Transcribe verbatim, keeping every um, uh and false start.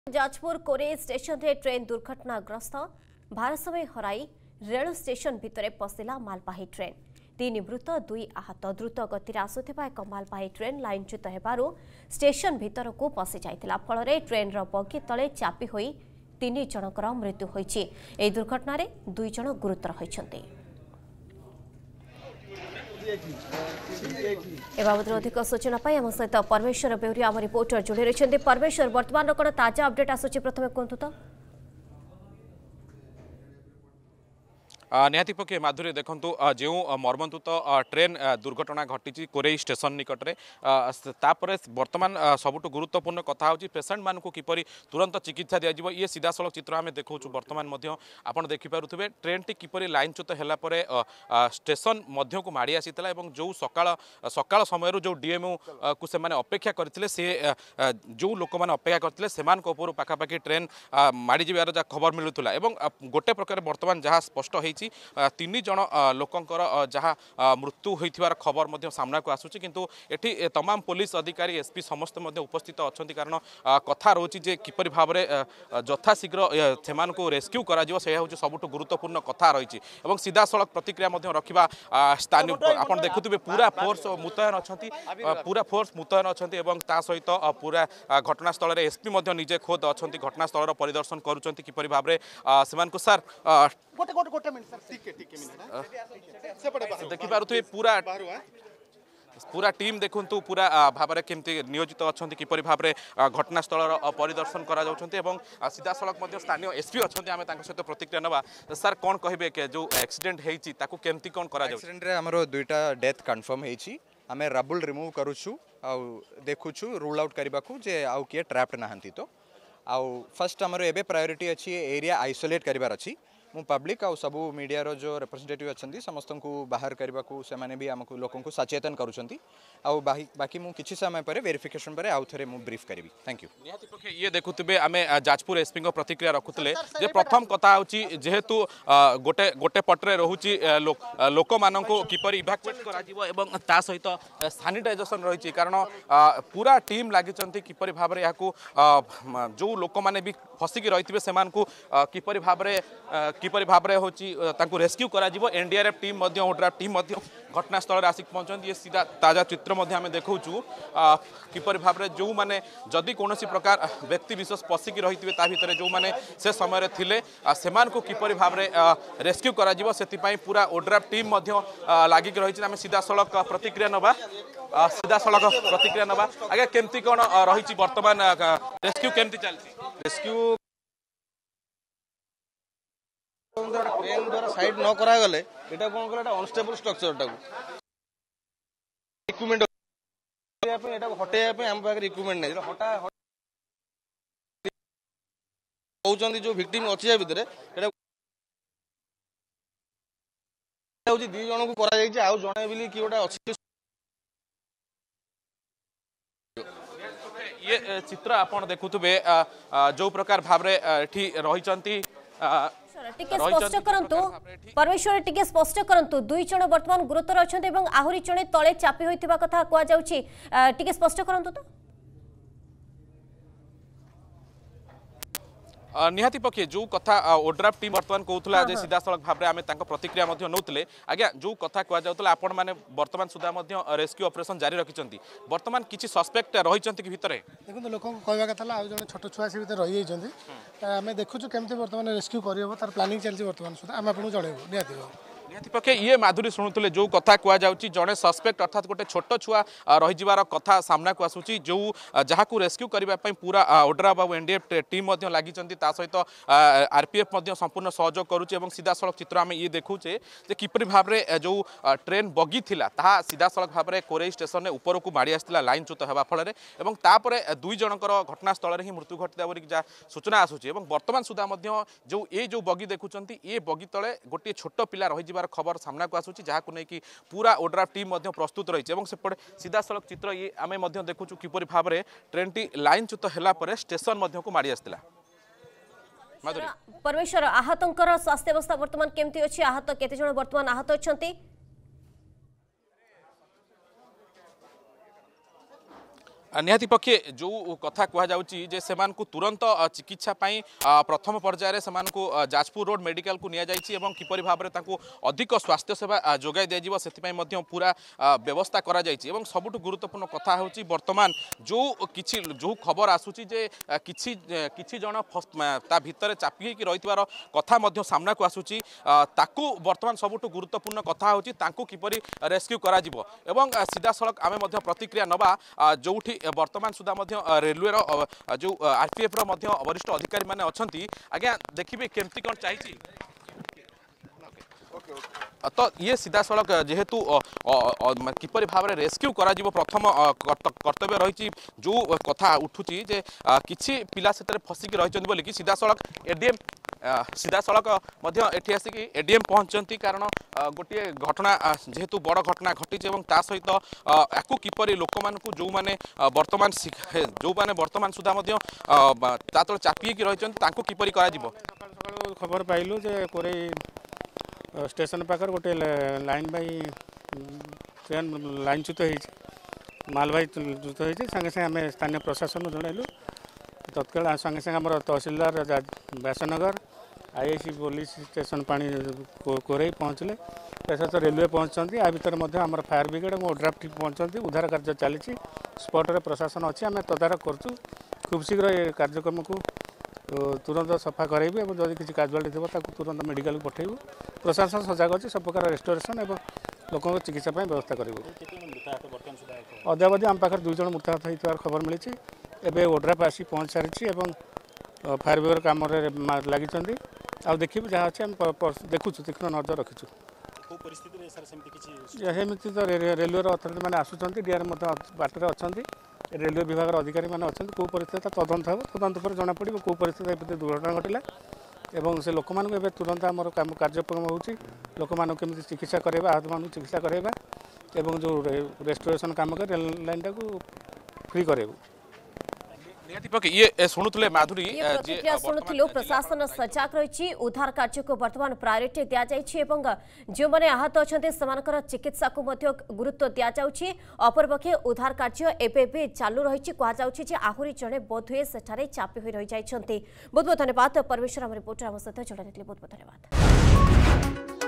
जाजपुर कोरे स्टेशन रे ट्रेन दुर्घटनाग्रस्त भारसाम्य हराई रेल स्टेशन भितर पशिला मालवाही ट्रेन तीन मृत दुई आहत द्रुत गति आसुथिबा एक मालवाही ट्रेन लाइनच्युत हेबारु स्टेशन भितर को पशि जाइतिला फल ट्रेन रो बगी तले चापी होई तीन जनकर मृत्यु होइछि। एही दुर्घटना रे दुई जन गुरुतर होइछन्ति। ए बाबद अधिक सूचना पाई आम सहित परमेश्वर बेउरी आम रिपोर्टर जोड़ी रही। परमेश्वर वर्तमान कौन ताजा अपडेट आसूची प्रथमे कहतु तो निहाती पक्षे माधुरी देखु जो मर्मन्तुत ट्रेन दुर्घटना घटी कोरेई स्टेशन निकट में तापर बर्तमान सबुठ गुरुत्वपूर्ण कथा हूँ पेसेंट मान किपरि तुरंत चिकित्सा दिज्व ये सीधा सड़क चित्र आम देखु बर्तमान आप देखिपे ट्रेन टी किपरि लाइनच्युत होगापर स्टेशन मध्य को माड़ी आसी जो सकाल सकाल समय जो डीएमओ को से अपेक्षा करते से जो लोक मैंने अपेक्षा करते से पाखापाखि ट्रेन माड़ी जबार जहाँ खबर मिलूला गोटे प्रकार बर्तमान जहाँ स्पष्ट हो तीन जन लोकंकर जहाँ मृत्यु होइथिबार खबर मध्य सामना को आसुची किंतु एठी तमाम पुलिस अधिकारी एसपी समस्त मध्य उपस्थित अछंती कारण कथा रोची जे किपरि भाबरे यथाशीघ्र सेमान को रेस्क्यू करा जिवो से होची सबुठ गुरुत्वपूर्ण कथा रहिछि एवं सीधा सड़क प्रतिक्रिया मध्य रखिबा स्थानीय आपण देखुथिबे पूरा फोर्स मुतयन अछंती पूरा फोर्स मुतयन अछंती एवं ता सहित पूरा घटनास्थल रे एसपी मध्य निजे खोद अछंती घटनास्थल रो परिदर्शन करूचंती किपरि भाबरे सेमान को सर गोटे गोटे गोटे मिनिट सर टिके टिके मिनिट से पड़े बाहर देखि पारुथि पूरा पूरा टीम देखु पूरा भाव में केमती नियोजित अच्छा किपरि भाव में घटनास्थल परिदर्शन करा जाउछन्ते एवं सीधा सड़क स्थानीय एसपी अच्छा आम सहित प्रतिक्रिया नवा सर कौन कहे जो एक्सीडेंट होती केमती कौन करा एक्सीडेंट रे हमरो दुईटा डेथ कंफर्म होईछि आमे रबुल रिमूव करूछु आ देखुछु रूल आउट करबाकू जे आउ किए ट्रैप्ड नाहंती तो आउ फर्स्ट हमरो एबे प्रायोरिटी अछि एरिया आइसोलेट करबार अछि मु पब्लिक आ सबू मीडिया रो जो रिप्रेजेंटेटिव अच्छी समस्त को बाहर करने को से भी आमको लोक सचेतन करुँच बाकी मु किछि समय पर वेरिफिकेशन पर आउ थे ब्रीफ करी। Thank you. निहाती पक्षे ये देखुए आम जाजपुर एसपी प्रतिक्रिया रखुले जे प्रथम कथा हूँ जेहेतु गोटे गोटे पटरे रोचे लोक मान किपर इभाकुएट करा सहित सानिटाइजेशन रही कारण पूरा टीम लगी किपर भाव में यहाँ जो लोक मैंने भी फसिकी रही से किपर भाव में किपरि भाव में हूँ रेस्क्यू करा एनडीआरएफ टीम ओड्राफ टीम घटनास्थल आसिक पहुँचती ये सीधा ताजा चित्र आम देखु किपरि भाव में जो मैंने जदि कौन प्रकार व्यक्ति विशेष पशिकी रही थे भितर जो मैंने से समय थे से किपरि भाव में रेस्क्यू करा पूरा ओड्राफ टीम लगिक रही आम सीधा सड़क प्रतिक्रिया नवा सीधा सड़क प्रतिक्रिया नवा आगे केमती कौन रही बर्तमान रेस्क्यू केमती चलती रेस्क्यू ट्रेन द्वारा साइड न करा गले एटा कोन करा अनस्टेबल स्ट्रक्चर टाको इक्विपमेंट पे एटा हटेया पे हम पाकर इक्विपमेंट नै हटा होचंदी जो विक्टिम अछि भितर एटा होची दी जण को करा जाई आ जणे बिली कि ओटा अछि ये चित्र आपण देखुथबे जो प्रकार भाव रे एठी रहिचंती टिके स्पष्ट करंतु परमेश्वर टिके स्पष्ट करंतु दुई जण वर्तमान गुरुतर अछन्ते एवं आहुरी जणे तळे चापी होइतिबा कथा कोआ जाउची टिके स्पष्ट करंतु तो निहाती पक्षे जो कथा ओड्राफ टीम बर्तमान कहूला जे सीधा सड़क भाव में आम प्रतिक्रिया नौले आज्ञा जो कथा कहुला आपण मैंने बर्तमान सुधा रेस्क्यू ऑपरेशन जारी रखिंट बर्तमान किसी सस्पेक्ट रही भितर देखो लोक कहवा कथा आज जन छोट छुआ से रही आम देखुचु केमती बर्तमान रेस्क्यू करहब तार प्लानिंग चलती बर्तमान सुधा आम आपको जनइबू निहाती निहाती पक्षे ये माधुरी शुणुले जो कथा कहुच्छी जड़े सस्पेक्ट अर्थात गोटे छोट छुआ रही कथा सामना को आसूची जो जहाँ को रेस्क्यू करने पूरा ओड्राफ और एनडीएफ टीम लगी सहित आरपीएफ संपूर्ण सहयोग करुच्ची सीधा सड़क चित्र आम ये देखुचे किपरि भाव में जो ट्रेन बगी थिला ता सीधा सड़क भाव में कोरेई स्टेशन ऊपर को माड़ी आसला लाइनच्युत होगा फल दुई जनकर घटनास्थल ही मृत्यु घटिता बोली जहाँ सूचना आसूची बर्तमान सुधा जो ये जो बगी देखुंत ये बगी तले गोटे छोट पिला रही खबर सामना को आसूची जहाँ को लेकिन पूरा ओड्राफ टीम प्रस्तुत रही सेपटे सीधा सड़क चित्र ये आम देखु किपरि भाव में ट्रेन टी लाइनच्युत होगापर स्टेशन को माड़ी आसला। परमेश्वर आहतंकर स्वास्थ्य अवस्था वर्तमान केमती अछि आहत केते जण वर्तमान आहत अछंती निहाती पक्षे जो कथा कहुच्छी जे से तुरंत चिकित्सा प्रथम पर्यायर से जाजपुर रोड मेडिकल को निया जाइछि एवं किपरि भाव में अधिक स्वास्थ्य सेवा जोगाई दिज्व से पूरा व्यवस्था करा जाइछि एवं सबुठ गुरुत्वपूर्ण कथा होछि वर्तमान जो किछि जो खबर आसुछि जे किछि किछि जन ता भितर चापी होकि रहितबार कथा मध्य सामना को आसुछि ताकू वर्तमान सबुठ गुरुत्वपूर्ण कथा होछि ताकू किपरि रेस्क्यू करा जिवो एवं सीधा सड़क आमे मध्य प्रतिक्रिया नबा जोठी वर्तमान सुधा रेलवे जो आरपीएफ वरिष्ठ अधिकारी माने अछंती आज्ञा देखिए केमती कौन चाहिए तो ये सीधा सड़क जेहेतु किपरि भाव में रेस्क्यू करा जिवो प्रथम कर्तव्य रही जो कथा उठुची जे किछि पिला से फसिकी रही बोली कि सीधा सड़क एडीएम सीधा सड़क एठी आसिक एडीएम पहुंचती कारण गोटे घटना जेहेतु बड़ घटना घटी ता सहित याकू किपरि लोक मानकु जो माने वर्तमान जो माने वर्तमान सुधा ता तले चापी रही तांको किपरि करा जिवो खबर पाइलु जे कोरे स्टेशन पाखर गोटे लाइन बाई ट्रेन लाइन च्युत हो मालवाही च्युत हो संगे संगे आम स्थानीय प्रशासन जनइलु तत्काल संगे संगे आम तहसिलदार व्यासनगर आईआईसी पुलिस स्टेशन पानी कोरई पहुँचले सहित रेलवे पहुँचती आ भर आम फायर ब्रिगेड और ओड्राफ टीम पहुँचती उद्धार कार्य चली स्पॉट प्रशासन अच्छी आम तदारख करूँ खूब शीघ्र ये कार्यक्रम को तुरंत सफा कराइबू और जदि किसी काजुआलिटी थी तुरंत मेडिकल को पठेबू प्रशासन सजग अच्छी सब प्रकार रेस्टोरेसन और लोकों चिकित्सा व्यवस्था करूँ अद्यावधि आम पाखे दुई जन मृताहत होता खबर मिली एवं ओड्राफ आसी पहुँच सारी और फायर ब्रिगेड कम लगी आ देखू जहाँ अच्छे आम देखु तीक्ष्ण नजर रखीचु सेमती तो रेलवे अथॉरिटी मैंने आसुँच डीआर बाटर अच्छा रेलवे विभाग अधिकारी मैंने अच्छा कौ परिस्थिति तदंत हो तदंत पर जना पड़ो कौ परिस्थिति दुर्घटना घटला एवं से लोक मानक तुरंत आम कार्यक्रम होची लोक मानक केमती चिकित्सा कराइबा आहत मान चिकित्सा कराइबा एवं जो रेस्टोरेसन काम कर रेल लाइन टाक फ्री कराइबू ये शुणुले माधुरी प्रतिक्रिया शुणुलु प्रशासन सजग रही उद्धार कार्य को वर्तमान प्रायोरिटी दि जाइए जो मैंने आहत अच्छा चिकित्सा को गुरुत्व दि जाऊँगी अपरपक्षे उद्धार कार्य एवं चालू रही कहुच्छी आहरी जड़े बोधहुए सेठारे चापी हो रही जाइछन्ति। बहुत बहुत धन्यवाद परमेश्वर आम रिपोर्टर आम सहित जोड़े बहुत बहुत धन्यवाद।